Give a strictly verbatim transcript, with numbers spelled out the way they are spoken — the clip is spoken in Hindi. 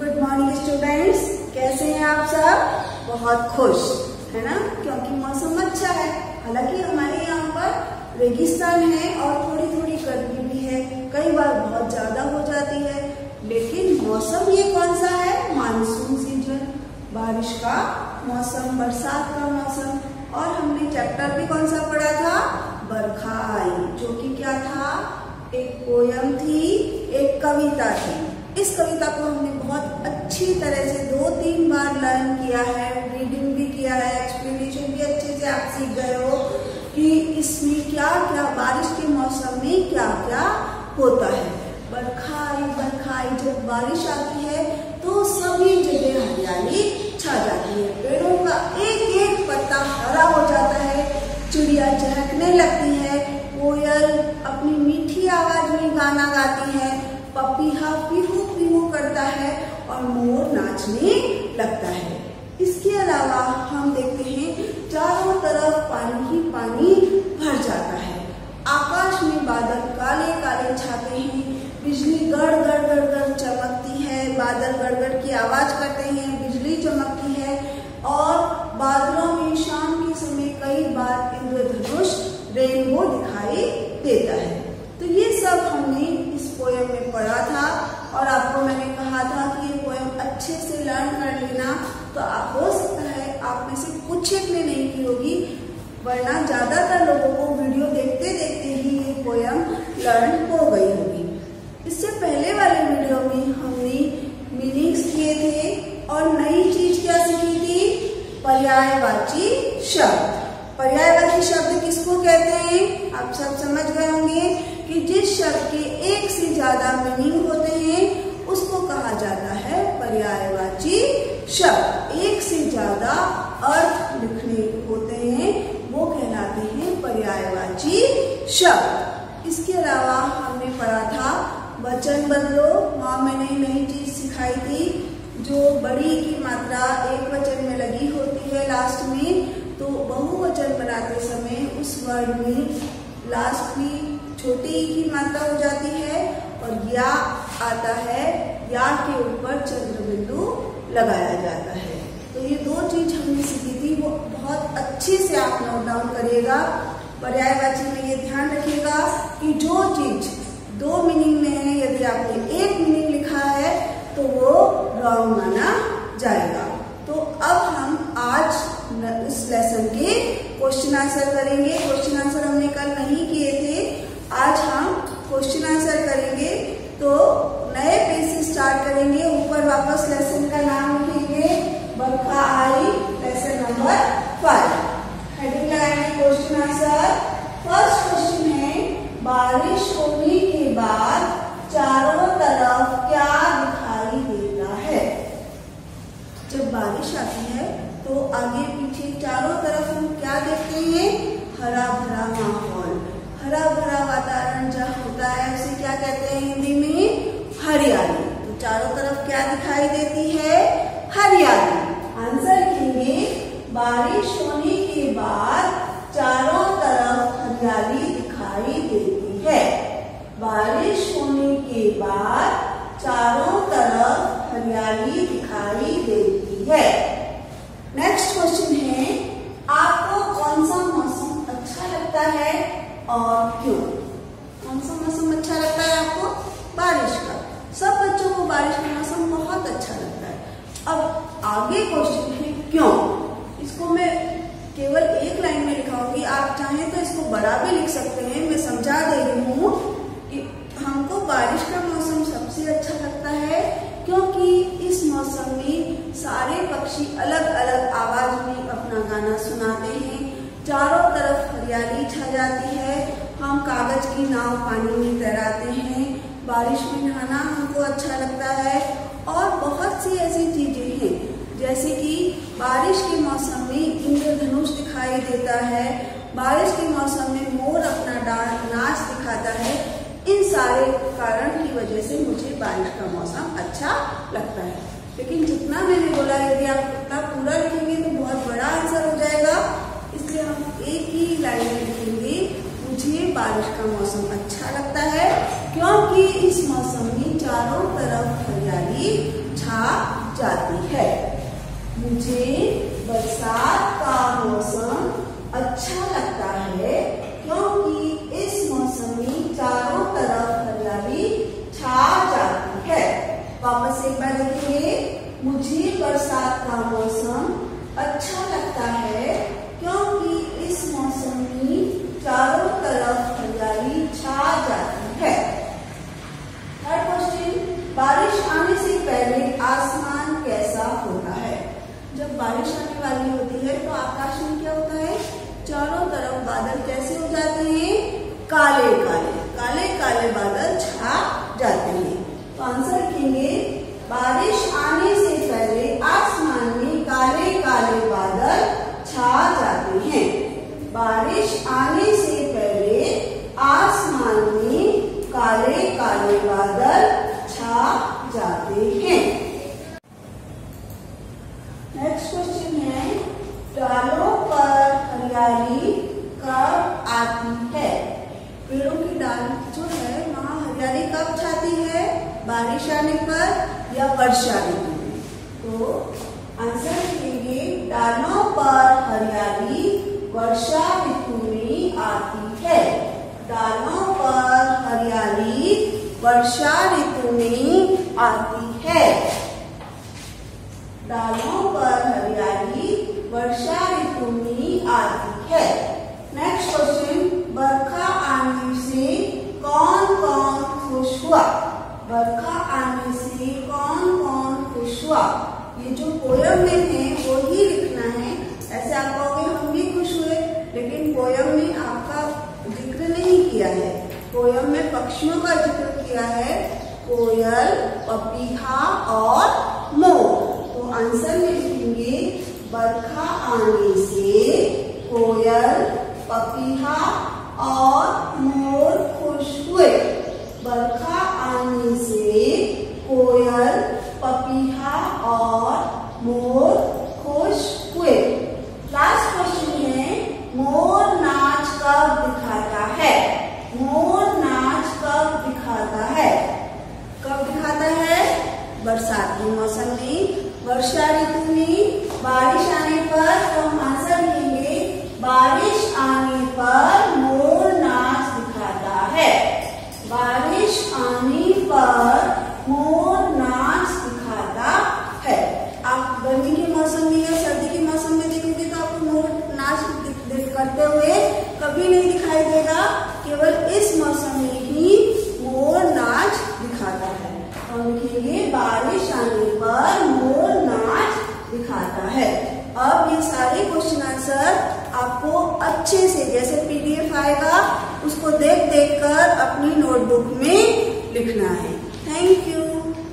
गुड मॉर्निंग स्टूडेंट्स, कैसे हैं आप सब? बहुत खुश है ना, क्योंकि मौसम अच्छा है। हालांकि हमारे यहाँ पर रेगिस्तान है और थोड़ी थोड़ी गर्मी भी है, कई बार बहुत ज्यादा हो जाती है, लेकिन मौसम ये कौन सा है? मानसून सीजन, बारिश का मौसम, बरसात का मौसम। और हमने चैप्टर भी कौन सा पढ़ा था? बरखा आई, जो कि क्या था? एक पोयम थी, एक कविता थी। इस कविता को हमने बहुत अच्छी तरह से दो तीन बार लर्न किया है, रीडिंग भी किया है, एक्सप्लेनेशन भी अच्छे से आप सीख गए हो कि इसमें क्या क्या, बारिश के मौसम में क्या क्या होता है। बरखा आई, बरखा आई, जब बारिश आती है तो सभी जगह हरियाली छा जाती है, पेड़ों का एक एक पत्ता हरा हो जाता है, चिड़िया चहकने लगती है, कोयल अपनी मीठी आवाज में गाना गाती है, पपीहा पीहू पीहू करता है और मोर नाचने लगता है। इसके अलावा हम देखते हैं चारों तरफ पानी ही पानी भर जाता है, आकाश में बादल काले काले छाते हैं, बिजली गड़ गड़ गड़ गड़ चमकती है, बादल गड़गड़ की आवाज करते हैं, बिजली चमकती है और बादलों में शाम के समय कई बार इंद्रधनुष रेनबो दिखाई देता है। तो ये सब हमने इस पोयम में पढ़ा था और आपको मैंने कहा था कि ये पोयम अच्छे से लर्न कर लेना, तो आप हो सकता है आप में से कुछ एक ने नहीं की होगी, वरना ज्यादातर लोगों को वीडियो देखते देखते ही ये पोयम लर्न हो गई होगी। इससे पहले वाले वीडियो में हमने मीनिंग्स किए थे और नई चीज क्या सीखी थी? पर्यायवाची शब्द। पर्यायवाची शब्द किसको कहते हैं? आप सब समझ गए होंगे कि जिस शब्द के एक से ज्यादा मीनिंग होते हैं उसको कहा जाता है पर्यायवाची शब्द। एक से ज्यादा अर्थ लिखने होते हैं वो कहलाते हैं पर्यायवाची शब्द। इसके अलावा हमने पढ़ा था वचन बदलो। वहां मैंने नई चीज सिखाई थी, जो बड़ी की मात्रा एक वचन में लगी होती है लास्ट में, तो बहुवचन बनाते समय उस वर्ड में लास्ट में छोटी की मात्रा हो जाती है और या आता है, या के ऊपर चंद्र बिंदु लगाया जाता है। तो ये दो चीज हमने सीखी थी, वो बहुत अच्छे से आप नोट डाउन करिएगा। पर्यायवाची में ये ध्यान रखिएगा कि जो चीज दो मीनिंग में है, यदि आपने एक मीनिंग लिखा है तो वो रॉन्ग माना जाएगा। तो अब हम आज इस लेसन के क्वेश्चन आंसर करेंगे। क्वेश्चन आंसर हमने कल नहीं किए थे, आज हम क्वेश्चन आंसर करेंगे। तो नए पेज से स्टार्ट करेंगे, ऊपर वापस लेसन का नाम लिखेंगे, बरखा आई, लेसन नंबर फाइव। हेडिंग लगाएंगे क्वेश्चन आंसर। फर्स्ट क्वेश्चन है, बारिश होने के बाद चारों तरफ क्या दिखाई देता है? जब बारिश आती है तो आगे पीछे चारों तरफ हम क्या देखते हैं? हरा भरा माहौल, हरा भरा वातावरण जहाँ होता है उसे क्या कहते हैं हिंदी में? हरियाली। तो चारों तरफ क्या दिखाई देती है? हरियाली। आंसर लिखेंगे, बारिश होने के बाद चारों तरफ हरियाली दिखाई देती है। बारिश होने के बाद चारों तरफ हरियाली दिखाई देती है। नेक्स्ट क्वेश्चन है, आपको कौन सा मौसम अच्छा लगता है और क्यों? कौन सा मौसम अच्छा लगता है आपको? बारिश का। सब बच्चों को बारिश का मौसम बहुत अच्छा लगता है। अब आगे क्वेश्चन है क्यों? इसको मैं केवल एक लाइन में लिखाऊंगी, आप चाहें तो इसको बड़ा भी लिख सकते हैं। मैं समझा दे रही हूँ कि हमको बारिश का मौसम सबसे अच्छा लगता है क्योंकि इस मौसम में सारे पक्षी अलग अलग आवाज में अपना गाना सुनाते हैं, चारों तरफ हरियाली छा जाती है, हम कागज की नाव पानी में तैराते हैं, बारिश में नहाना हमको अच्छा लगता है और बहुत सी ऐसी चीजें हैं, जैसे कि बारिश के मौसम में इंद्रधनुष दिखाई देता है, बारिश के मौसम में मोर अपना नाच दिखाता है। इन सारे कारण की वजह से मुझे बारिश का मौसम अच्छा लगता है। लेकिन जितना मैंने बोला, यदि आप उतना पूरा लिखेंगे तो बहुत बड़ा आंसर हो जाएगा, इसलिए हम एक ही लाइन में लिखेंगे, मुझे बारिश का मौसम अच्छा लगता है क्योंकि इस मौसम में चारों तरफ हरियाली छा जाती है। मुझे बरसात का मौसम अच्छा लगता है क्योंकि इस मौसम में चारों तरफ हरियाली छा जाती है। वापस एक बार देखेंगे। मुझे बरसात का मौसम अच्छा लगता है क्योंकि इस मौसम में चारों तरफ हरियाली छा जाती है। थर्ड क्वेश्चन, बारिश आने से पहले आसमान कैसा होता है? जब बारिश आने वाली होती है तो आकाश में क्या होता है? चारों तरफ बादल कैसे हो जाते हैं? काले काले काले काले बादल छा जाते हैं। तो आंसर लिखेंगे, बारिश आने से पहले आसमान में काले काले बादल छा जाते हैं। बारिश आने से पहले आसमान में काले काले बादल छा जाते हैं। नेक्स्ट क्वेश्चन है, डालों पर हरियाली कब आती है? पेड़ों की डाल जो है वहाँ हरियाली कब छाती है? बारिश आने पर या वर्षा ऋतु में? तो आंसर लिखेंगे, डालों पर हरियाली वर्षा ऋतु में आती है। डालों पर हरियाली वर्षा ऋतु में आती है। डालों पर हरियाली वर्षा ऋतु में आती है। नेक्स्ट क्वेश्चन, बरखा आने से कौन कौन खुश हुआ? बरखा आने से कौन कौन खुश हुआ? ये जो पोयम में है वो ही लिखना है। ऐसे आप कहोगे हम भी खुश हुए, लेकिन पोयम में आपका जिक्र नहीं किया है। पोयम में पक्षियों का जिक्र किया है, कोयल, पपीहा और मोर। तो आंसर में लिखेंगे, बरखा आने से कोयल, पपीहा और मोर खुश हुए। बरखा आने से कोयल, पपीहा और मोर खुश हुए। लास्ट क्वेश्चन है, मोर नाच कब दिखाता है? मोर नाच कब दिखाता है? कब दिखाता है? बरसात के मौसम में, वर्षा ऋतु में, बारिश आने पर। तो हम आंसर लिखेंगे, बारिश आने पर मोर नाच दिखाता है। बारिश आने पर मोर नाच दिखाता है। आप गर्मी के मौसम में या सर्दी के मौसम में देखेंगे तो आपको मोर नाच करते हुए कभी नहीं दिखाई देगा, केवल इस मौसम में ही मोर नाच दिखाता है। हम लिखेंगे, बारिश आने पर मोर नाच दिखाता है। अब ये सारे क्वेश्चन आंसर आपको अच्छे से, जैसे पीडीएफ आएगा उसको देख देख कर अपनी नोटबुक में लिखना है। Thank you.